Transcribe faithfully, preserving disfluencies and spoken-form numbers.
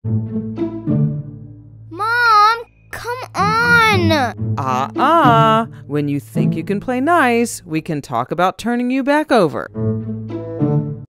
Mom, come on! Uh-uh. When you think you can play nice, we can talk about turning you back over.